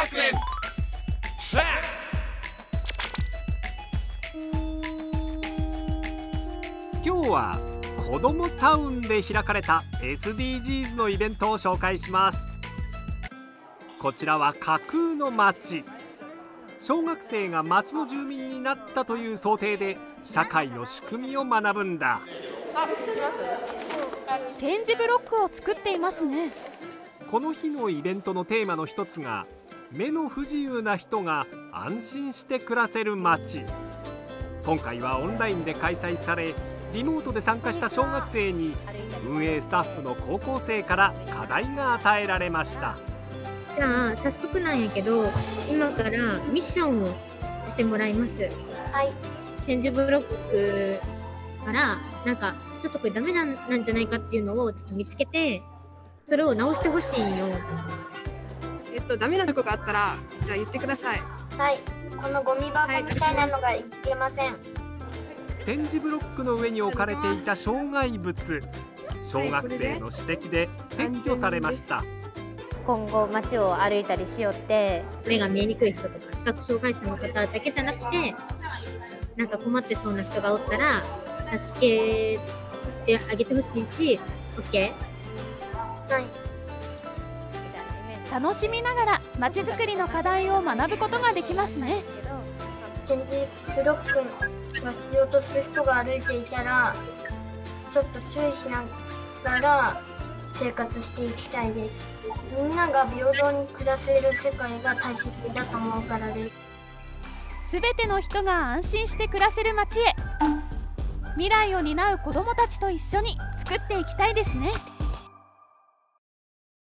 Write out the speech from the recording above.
学園クラス。今日は子どもタウンで開かれた SDGs のイベントを紹介します。こちらは架空の町。小学生が町の住民になったという想定で社会の仕組みを学ぶんだ。 点字ブロックを作っていますね。 この日のイベントのテーマの一つが、目の不自由な人が安心して暮らせる街。今回はオンラインで開催され、リモートで参加した小学生に運営スタッフの高校生から課題が与えられました。 じゃあ早速なんやけど、今からミッションをしてもらいます。 はい。 点字ブロックからなんかちょっとこれダメなんじゃないかっていうのをちょっと見つけて、それを直してほしいんよ。 ダメなとこがあったらじゃあ言ってください。 はい。このゴミ箱みたいなのがいけません。 点字ブロックの上に置かれていた障害物、小学生の指摘で撤去されました。 今後街を歩いたりしよって、 目が見えにくい人とか視覚障害者の方だけじゃなくて、なんか困ってそうな人がおったら助けてあげてほしいし、 OK？ はい。 楽しみながら街づくりの課題を学ぶことができますね。 点字ブロックが必要とする人が歩いていたら、ちょっと注意しながら生活していきたいです。みんなが平等に暮らせる世界が大切だと思うからです。 すべての人が安心して暮らせる街へ、未来を担う子どもたちと一緒に作っていきたいですね。